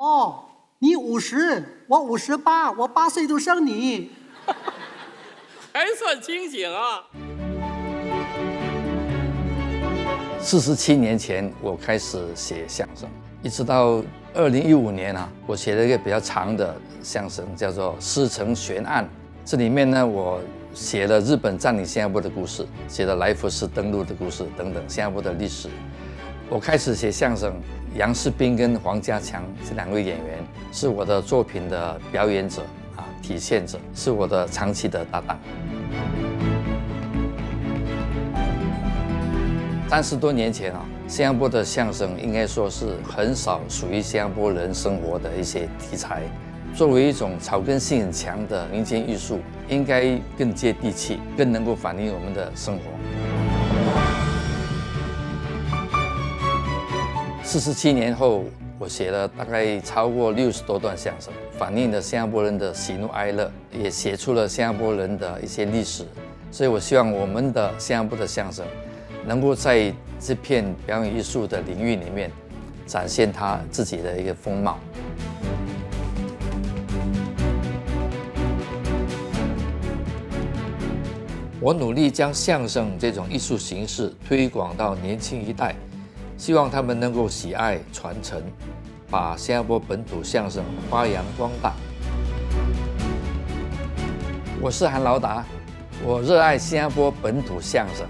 哦，你50，我58，我8岁都生你， 还算清醒啊。 47年前，我开始写相声，一直到2015年啊，我写了一个比较长的相声，叫做《师承悬案》。这里面呢，我写了日本占领新加坡的故事，写了来福士登陆的故事等等新加坡的历史。我开始写相声，杨世斌跟黄家强这2位演员是我的作品的表演者啊，体现者，是我的长期的搭档。30多年前啊，新加坡的相声应该说是很少属于新加坡人生活的一些题材。作为一种草根性很强的民间艺术，应该更接地气，更能够反映我们的生活。47年后，我写了大概超过60多段相声，反映了新加坡人的喜怒哀乐，也写出了新加坡人的一些历史。所以我希望我们的新加坡的相声能够在这片表演艺术的领域里面展现它自己的一个风貌。我努力将相声这种艺术形式推广到年轻一代，希望他们能够喜爱传承，把新加坡本土相声发扬光大。我是韩老达，我热爱新加坡本土相声。